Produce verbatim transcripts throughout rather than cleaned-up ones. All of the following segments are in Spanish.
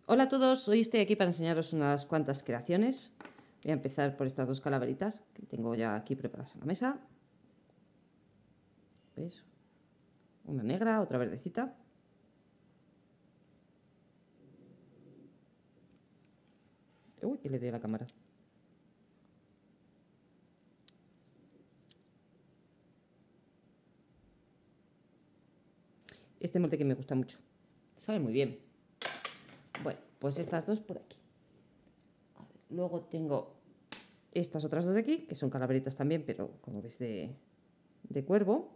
Hola a todos, hoy estoy aquí para enseñaros unas cuantas creaciones. Voy a empezar por estas dos calaveritas que tengo ya aquí preparadas en la mesa. ¿Veis? Una negra, otra verdecita. Uy, que le doy a la cámara. Este molde que me gusta mucho. Sabe muy bien. Bueno, pues estas dos por aquí. A ver, luego tengo estas otras dos de aquí, que son calaveritas también, pero como ves de, de cuervo.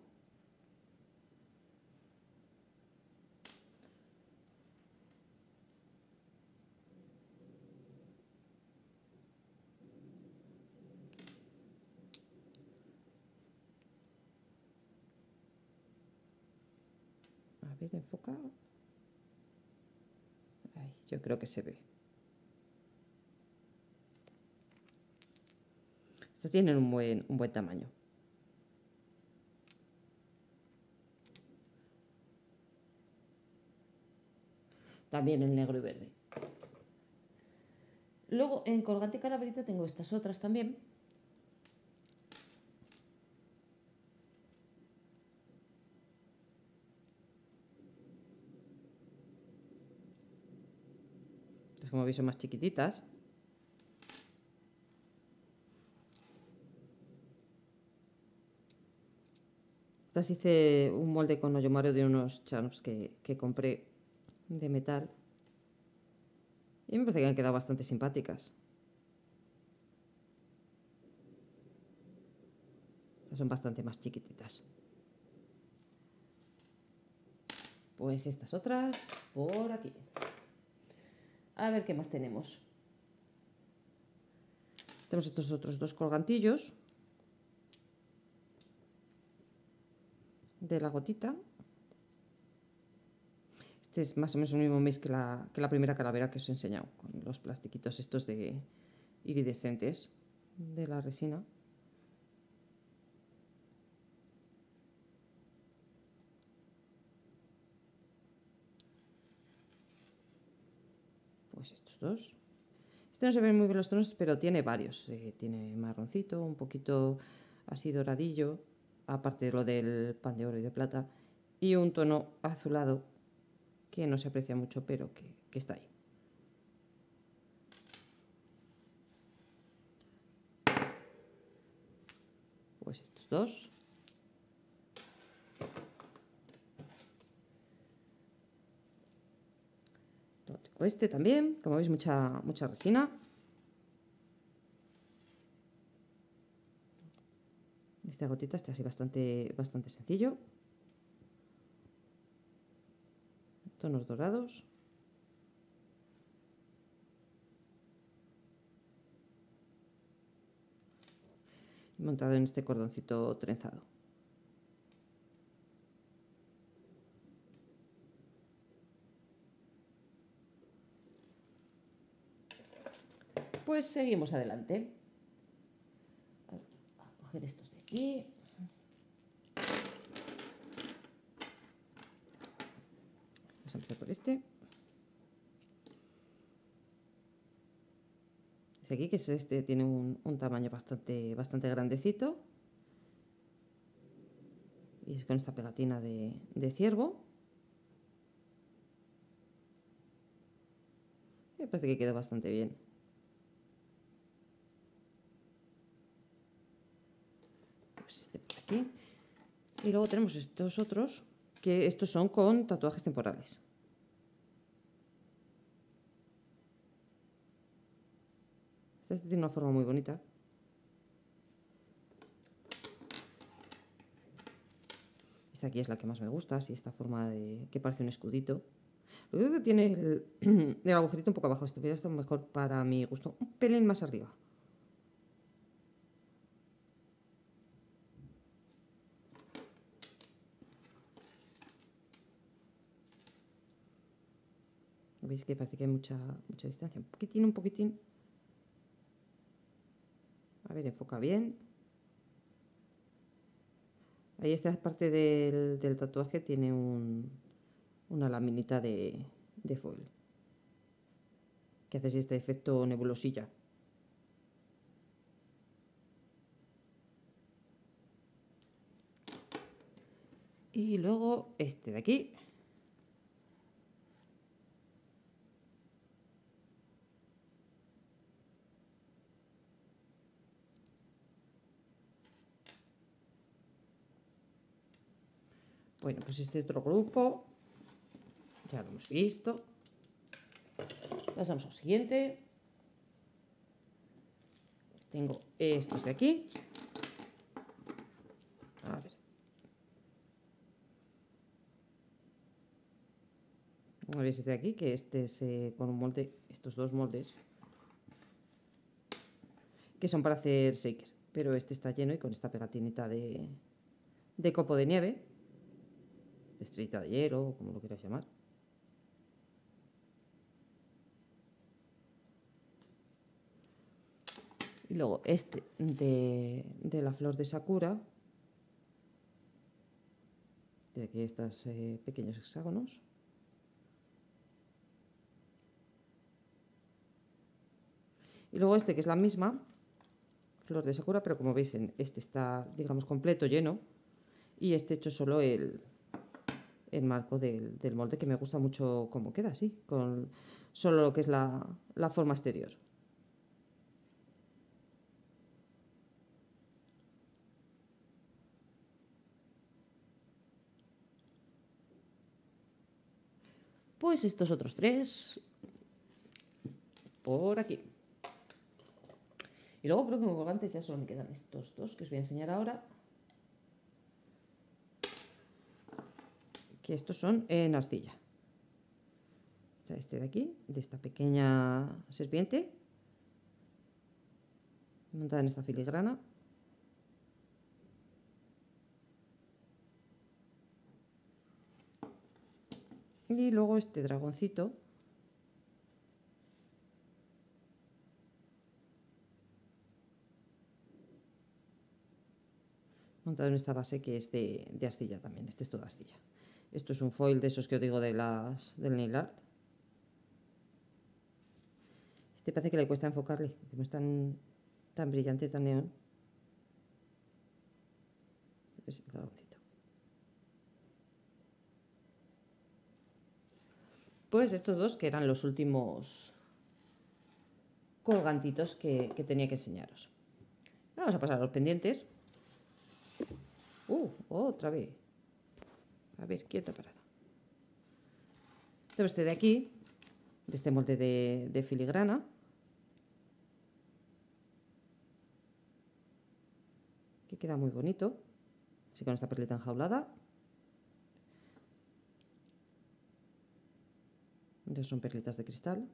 A ver, enfoca. Ay, yo creo que se ve. Estas tienen un buen, un buen tamaño. También el negro y verde. Luego en colgante calaverita tengo estas otras también. Estas, como veis, son más chiquititas. Estas hice un molde con Oyomaru de unos charms que, que compré de metal. Y me parece que han quedado bastante simpáticas. Estas son bastante más chiquititas. Pues estas otras por aquí. A ver qué más tenemos. Tenemos estos otros dos colgantillos de la gotita. Este es más o menos el mismo mes que la, que la primera calavera que os he enseñado, con los plastiquitos estos de iridescentes de la resina. Pues estos dos. Este no se ven muy bien los tonos, pero tiene varios. Eh, tiene marroncito, un poquito así doradillo, aparte de lo del pan de oro y de plata, y un tono azulado que no se aprecia mucho, pero que, que está ahí. Pues estos dos. Este también, como veis, mucha, mucha resina. Esta gotita está así bastante, bastante sencillo. Tonos dorados. Montado en este cordoncito trenzado. Pues seguimos adelante. A coger estos de aquí. Vamos a empezar por este. Este aquí, que es este, tiene un, un tamaño bastante, bastante grandecito. Y es con esta pegatina de, de ciervo. Me parece que quedó bastante bien. Pues este por aquí. Y luego tenemos estos otros, que estos son con tatuajes temporales. Este tiene una forma muy bonita. Esta aquí es la que más me gusta, así esta forma de que parece un escudito. Lo único que tiene el, el agujerito un poco abajo. Esto hubiera estado mejor para mi gusto, un pelín más arriba. ¿Veis que parece que hay mucha, mucha distancia? Un poquitín, un poquitín. A ver, enfoca bien. Ahí esta parte del, del tatuaje tiene un, una laminita de, de foil. que hace este efecto nebulosilla. Y luego este de aquí. Bueno, pues este otro grupo ya lo hemos visto. Pasamos al siguiente. Tengo estos de aquí. A ver. ¿Veis este de aquí? Que este es eh, con un molde, estos dos moldes, que son para hacer shaker. Pero este está lleno y con esta pegatinita de, de copo de nieve, de estrellita de hielo, o como lo queráis llamar. Y luego este de, de la flor de Sakura. De aquí estos eh, pequeños hexágonos. Y luego este que es la misma flor de Sakura, pero como veis este está, digamos, completo, lleno. Y este hecho solo el, el marco del, del molde, que me gusta mucho cómo queda así, con solo lo que es la, la forma exterior. Pues estos otros tres por aquí. Y luego creo que como colgantes ya solo me quedan estos dos que os voy a enseñar ahora. Que estos son en arcilla. Está este de aquí, de esta pequeña serpiente, montada en esta filigrana. Y luego este dragoncito. Montado en esta base que es de, de arcilla también. Este es todo arcilla. Esto es un foil de esos que os digo de las, del nail art. Este parece que le cuesta enfocarle, que no es tan, tan brillante, tan neón. Es el dragoncito. Pues estos dos que eran los últimos colgantitos que, que tenía que enseñaros. Vamos a pasar a los pendientes. Uh, otra vez. A ver, quieta parada. Tengo este de aquí, de este molde de, de filigrana. Que queda muy bonito. Así con esta perlita enjaulada. Entonces son perlitas de cristal.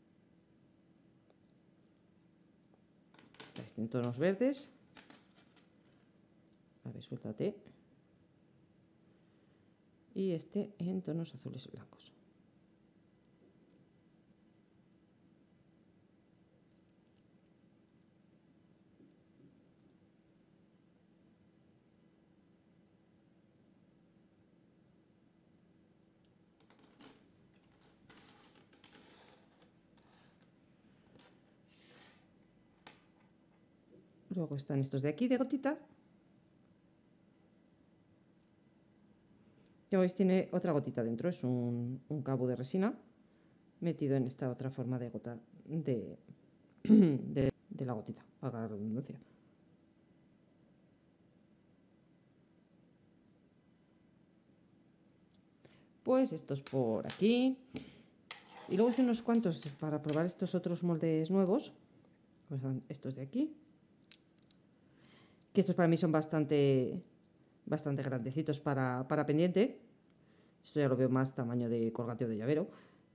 Este en tonos verdes. A ver, suéltate. Y este en tonos azules y blancos. Luego están estos de aquí de gotita. Como veis tiene otra gotita dentro, es un, un cabo de resina metido en esta otra forma de gota de, de, de la gotita, para la redundancia. Pues estos por aquí. Y luego hice unos cuantos para probar estos otros moldes nuevos. Pues son estos de aquí. Que estos para mí son bastante, bastante grandecitos para, para pendiente. Esto ya lo veo más tamaño de colgante o de llavero.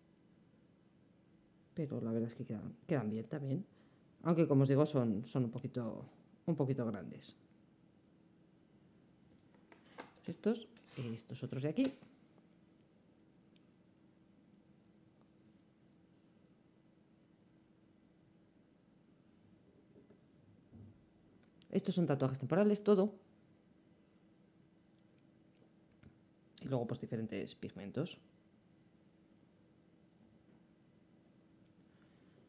Pero la verdad es que quedan, quedan bien también. Aunque como os digo son, son un, poquito, un poquito grandes. Estos, estos otros de aquí. Estos son tatuajes temporales, todo. Y luego pues diferentes pigmentos.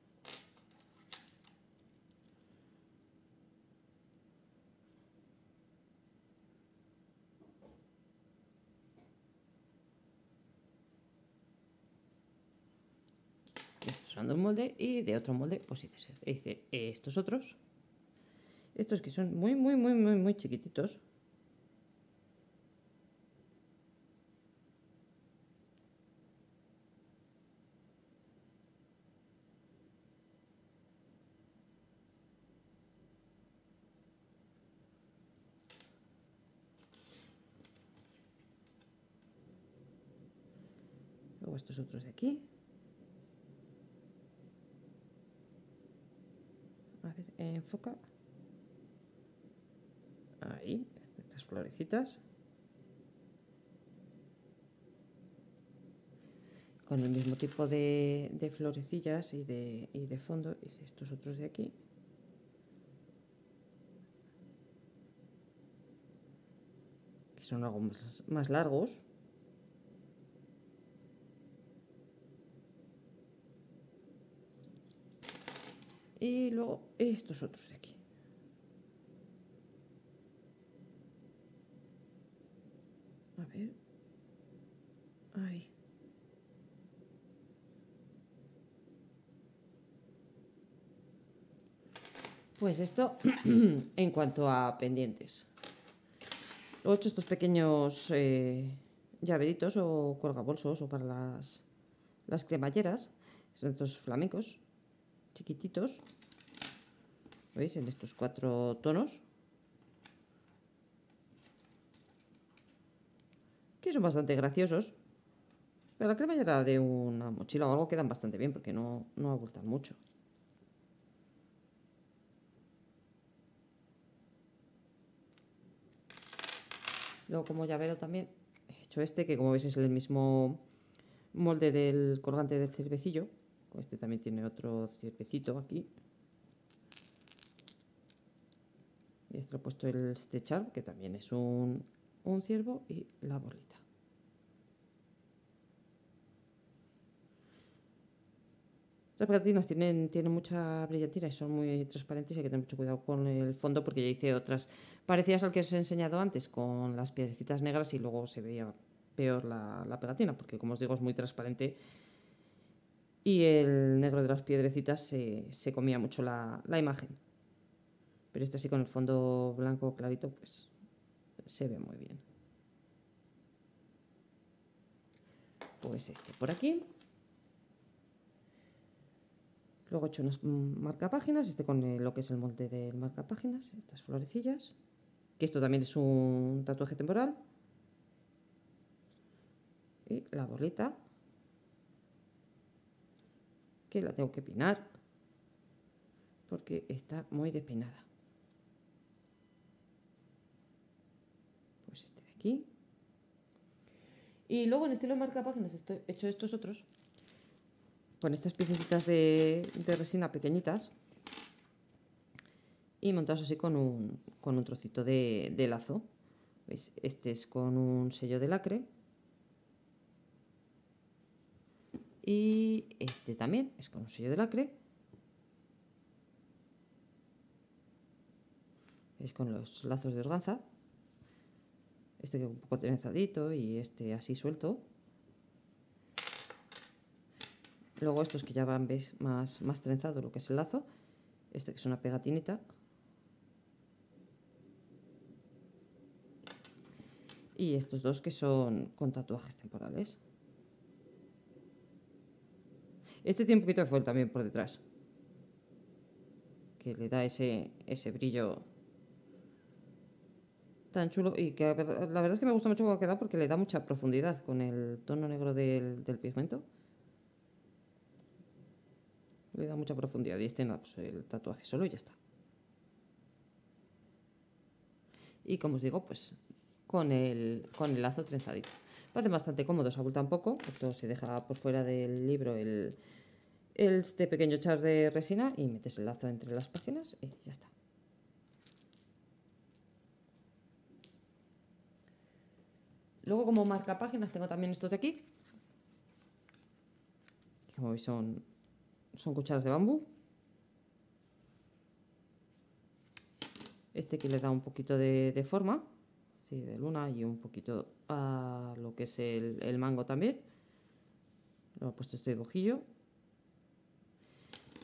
usando un molde y de otro molde pues hice, hice estos otros. Estos que son muy, muy, muy, muy, muy chiquititos. Luego estos otros de aquí. A ver, enfoca. Ahí, estas florecitas. Con el mismo tipo de, de florecillas y de, y de fondo hice estos otros de aquí. Que son algo más, más largos. Y luego estos otros de aquí. A ver. Ahí. Pues esto en cuanto a pendientes. Luego he hecho estos pequeños eh, llaveritos o colgabolsos o para las, las cremalleras. Son estos flamencos chiquititos. ¿Veis? En estos cuatro tonos. Que son bastante graciosos. Pero la cremallera de una mochila o algo quedan bastante bien porque no, no abultan mucho. Luego como llavero también he hecho este, que como veis es el mismo molde del colgante del ciervecillo. Este también tiene otro ciervecito aquí. Y este lo he puesto el Stechar, que también es un, un ciervo, y la bolita. Las pegatinas tienen, tienen mucha brillantina y son muy transparentes y hay que tener mucho cuidado con el fondo porque ya hice otras parecidas al que os he enseñado antes con las piedrecitas negras y luego se veía peor la, la pegatina porque como os digo es muy transparente y el negro de las piedrecitas se, se comía mucho la, la imagen. Pero este así con el fondo blanco clarito pues se ve muy bien. Pues este por aquí. Luego he hecho unos marcapáginas, este con el, lo que es el molde del marcapáginas, estas florecillas. Que esto también es un tatuaje temporal. Y la bolita, que la tengo que pinar, porque está muy despeinada. Pues este de aquí. Y luego en estilo marcapáginas he hecho estos otros, con estas piececitas de, de resina pequeñitas. Y montados así con un, con un trocito de, de lazo. ¿Veis? Este es con un sello de lacre. Y este también es con un sello de lacre. Es con los lazos de organza. Este que un poco trenzadito y este así suelto. Luego estos que ya van, veis, más, más trenzado lo que es el lazo. Este que es una pegatinita. Y estos dos que son con tatuajes temporales. Este tiene un poquito de foil también por detrás, que le da ese, ese brillo tan chulo y que la verdad es que me gusta mucho cómo ha quedado porque le da mucha profundidad con el tono negro del, del pigmento. Le da mucha profundidad y este no, pues el tatuaje solo y ya está. Y como os digo, pues con el, con el lazo trenzadito. Parece bastante cómodo, se abulta un poco, esto se deja por fuera del libro el, el este pequeño char de resina y metes el lazo entre las páginas y ya está. Luego como marcapáginas tengo también estos de aquí. Como veis son, son cucharas de bambú. Este que le da un poquito de, de forma, sí, de luna y un poquito a lo que es el, el mango también. Luego he puesto este dibujillo.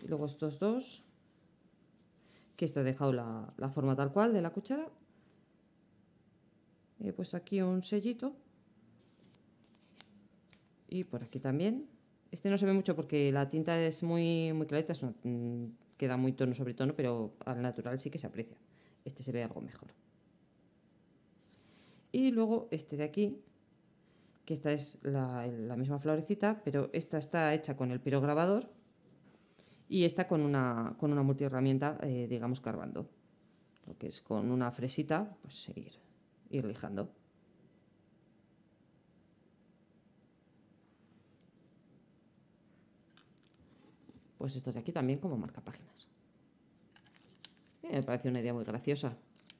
Y luego estos dos, que esta he dejado la, la forma tal cual de la cuchara. He puesto aquí un sellito. Y por aquí también. Este no se ve mucho porque la tinta es muy, muy clarita, es una, queda muy tono sobre tono, pero al natural sí que se aprecia. Este se ve algo mejor. Y luego este de aquí, que esta es la, la misma florecita, pero esta está hecha con el pirograbador y esta con una, con una multiherramienta, eh, digamos, carbando. Lo que es con una fresita, pues ir, ir lijando. Pues estos de aquí también como marcapáginas. Eh, me parece una idea muy graciosa.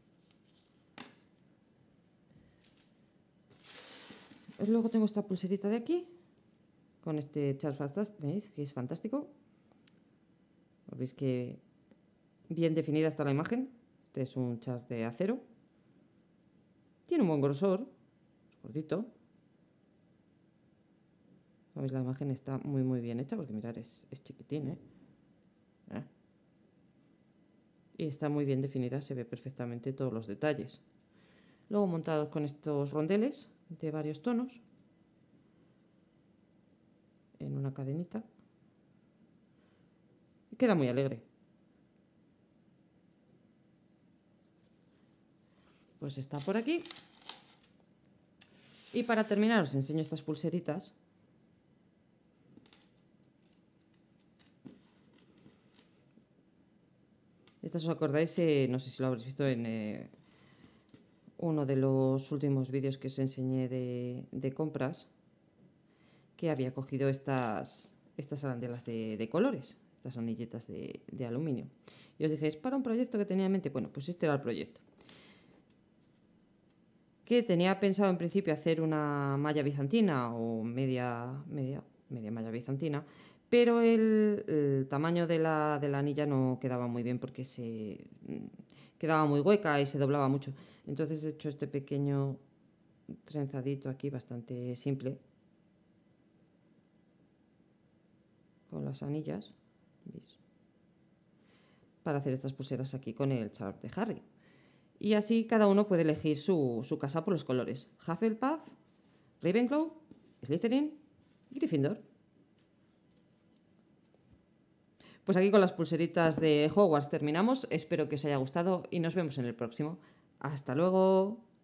Luego tengo esta pulserita de aquí, con este char fantástico, ¿veis? Que es fantástico. Veis que bien definida está la imagen. Este es un char de acero. Tiene un buen grosor, es gordito. ¿Veis? La imagen está muy muy bien hecha porque mirad, es, es chiquitín, ¿eh? ¿eh? Y está muy bien definida, se ve perfectamente todos los detalles. Luego montados con estos rondeles de varios tonos en una cadenita. Y queda muy alegre. Pues está por aquí. Y para terminar os enseño estas pulseritas. Estas os acordáis, eh, no sé si lo habréis visto en eh, uno de los últimos vídeos que os enseñé de, de compras, que había cogido estas, estas arandelas de, de colores, estas anilletas de, de aluminio. Y os dije, es para un proyecto que tenía en mente. Bueno, pues este era el proyecto. Que tenía pensado en principio hacer una malla bizantina o media, media, media malla bizantina, pero el, el tamaño de la, de la anilla no quedaba muy bien porque se quedaba muy hueca y se doblaba mucho. Entonces he hecho este pequeño trenzadito aquí bastante simple con las anillas, ¿veis? Para hacer estas pulseras aquí con el char de Harry. Y así cada uno puede elegir su, su casa por los colores: Hufflepuff, Ravenclaw, Slytherin y Gryffindor. Pues aquí con las pulseritas de Hogwarts terminamos. Espero que os haya gustado y nos vemos en el próximo. ¡Hasta luego!